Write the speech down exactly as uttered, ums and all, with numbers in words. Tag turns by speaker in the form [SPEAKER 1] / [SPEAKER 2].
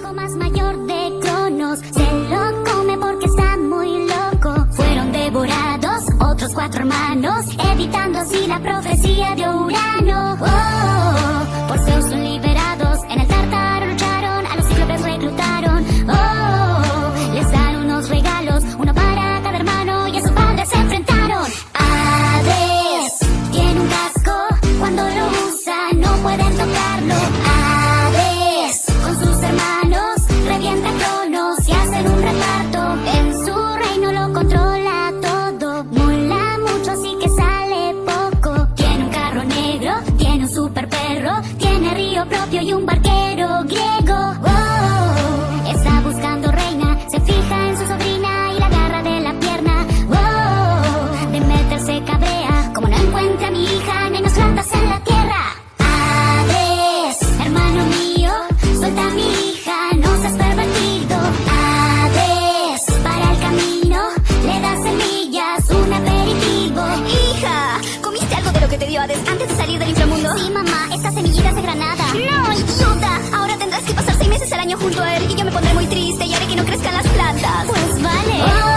[SPEAKER 1] hijo más mayor de Cronos se lo come porque está muy loco. Fueron devorados otros cuatro hermanos, evitando así la profecía de Urano. Oh, por Zeus son liberados, en el Tártaro lucharon, a los cíclopes reclutaron. Oh, les dan unos regalos, uno para cada hermano, y a sus padres se enfrentaron. Hades tiene un casco, cuando lo usa no pueden tocarlo. Hades con sus hermanos revienta a Cronos y hacen un reparto. En su reino lo controla todo, mola mucho así que sale poco. Tiene un carro negro, tiene un super perro, tiene río propio y un barquero griego. Oh, está buscando reina, se fija en su sobrina y la agarra de la pierna. Oh, Demeter se cabrea, como no encuentra a mi hija, menos plantas en la tierra. Hades, hermano mío, suelta a mi hija, no seas pervertido. Hades, para el camino, le das semillas, un aperitivo.
[SPEAKER 2] Hija, ¿comiste algo de lo que te dio Hades antes de salir del inframundo?
[SPEAKER 1] Sí, mamá, estas semillitas de granada.
[SPEAKER 2] ¡No, idiota! Ahora tendrás que pasar seis meses al año junto a él y yo me pondré muy triste y haré que no crezcan las plantas.
[SPEAKER 1] Pues vale.
[SPEAKER 2] ¡Oh!